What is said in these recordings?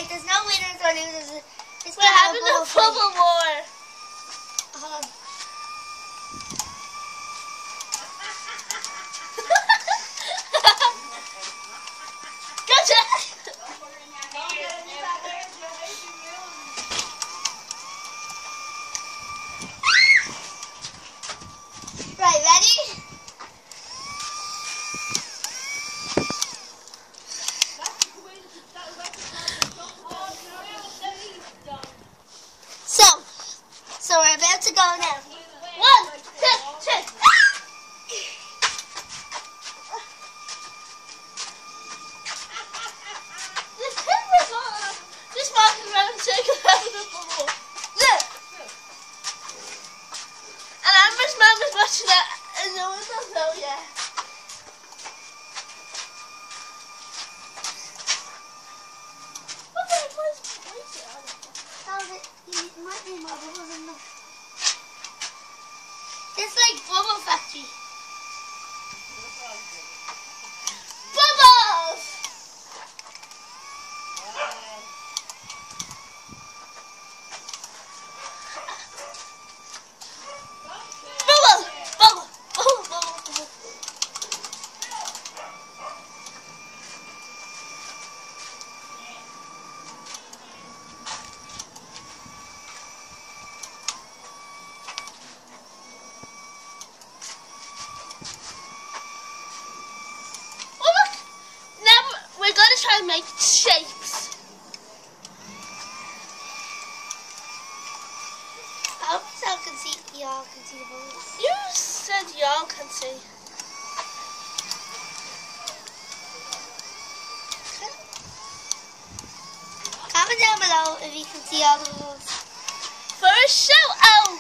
Like, there's no winners or losers. We're having a bubble war. Hold on. Gotcha! Right, ready? So we're about to go now. 1, 2, 3. This camera's on. Just walking around shaking around the bubble. Look! And Amber's mum is watching it and no one does know yet. What the heck was it on? There might be more bubbles in them. It's like Bubble Factory. Bubbles! Bubble! Bubble! Bubble! Bubble! Bubble! Try and make shapes. I hope y'all can see the bubbles. You said y'all can see. Comment down below if you can see all the bubbles. For a shout out.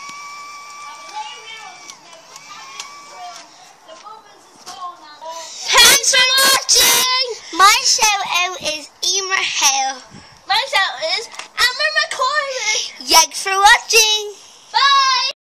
Thanks for watching. My shout out is Emer. My shout out is Emer. Thanks for watching.